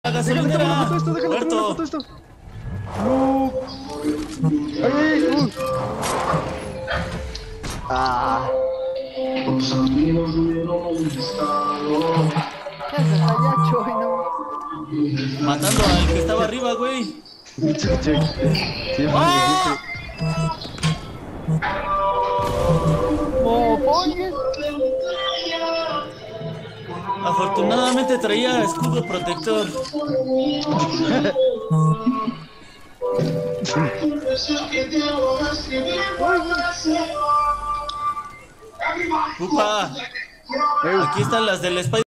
La gasolinera. Muerto. No. Ay, Ah. Los amigos hubieron estado. ¿Qué haces allá, Choy? No. Matando al que estaba arriba, güey. Siempre, ¡Ah! ¡Mofongues! Afortunadamente traía escudo protector. Upa, aquí están las del Spider.